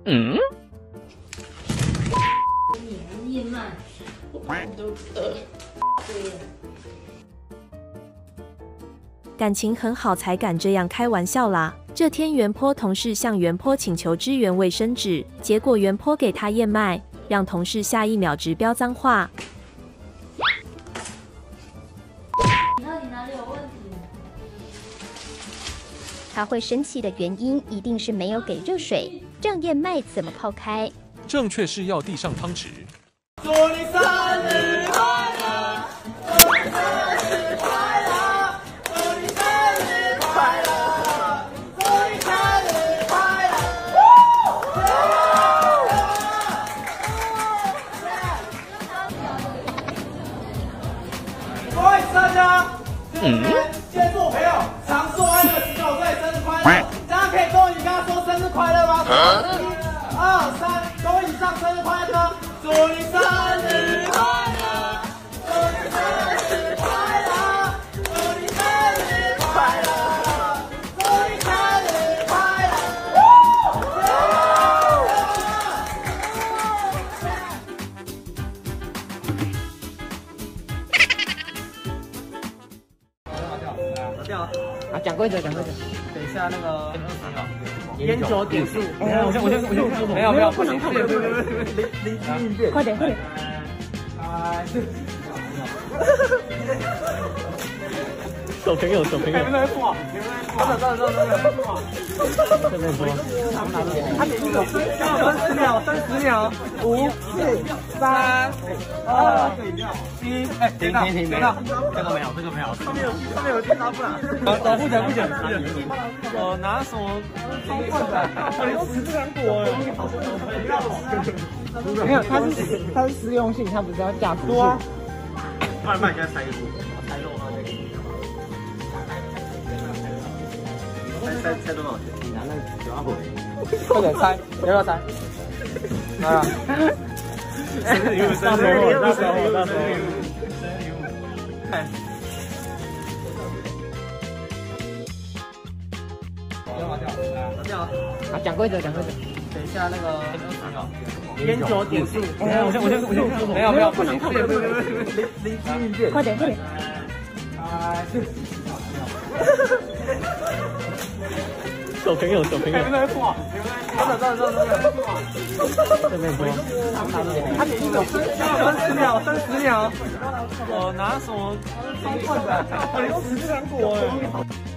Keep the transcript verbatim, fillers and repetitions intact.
嗯。 年夜慢，我都饿。对。 感情很好才敢这样开玩笑啦！这天袁坡同事向袁坡请求支援卫生纸，结果袁坡给他燕麦，让同事下一秒直飙脏话。 你到底哪里有问题？ 他会生气的原因一定是没有给热水，这样燕麦怎么泡开？ 正确是要递上汤匙。 祝你生日快乐！祝你生日快乐！祝你生日快乐！祝你生日快乐！各位大家，嗯，今天是我朋友常硕安的十九岁生日快乐，大家可以跟我一起跟他说生日快乐吗？一、二、三，跟我一起唱生日快乐！祝你生日快乐！祝你生日快乐！祝你生日快乐！祝你生日快拿掉啊！啊，讲规则，讲规则。等一下那个烟酒点数，我先我先我先，没有没有，不能扣，零零机应变，快点快点。哎， 小朋友，小朋友。 你们在说，你们在说，等等等等等等。 这边说。 他点一个，三十秒，三十秒，五、四、三、二、一，哎，停停停，没了，这个没有，这个没有，上面有上面有电拿不拿？我不讲不讲，我拿什么超快的？我用十字糖果哎，没有，它是它是实用性，它不是要价值性。 慢慢，现在猜一个数，猜肉啊，猜猜猜多少钱？你拿那个九阿婆， 快点猜，不要猜。啊！ 生日礼物，生日礼物，生日礼物，生日礼物，看。拿掉，拿掉啊！ 啊，讲规则，讲规则。 等一下那个烟酒点数， 没有，我先我先我先，没有没有，不能扣，零零机应变，快点快点。哎， 小朋友，小朋友。 你们在说，你们在说，等等等等等等。 这边说。 他点一个，三十秒，三十秒。我拿什么超快的？我用十字糖果哎。